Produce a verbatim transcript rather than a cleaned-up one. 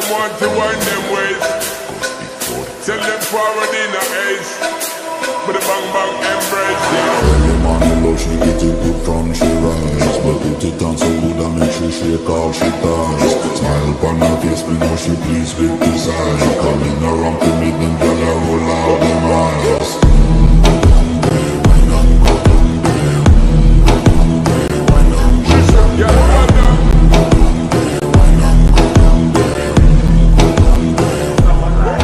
want to wind them ways. Tell them forward in a ace. With a bang bang embrace, yeah. Early morning low, she get it good from she rise. But put it on so good I make she shake all she ties.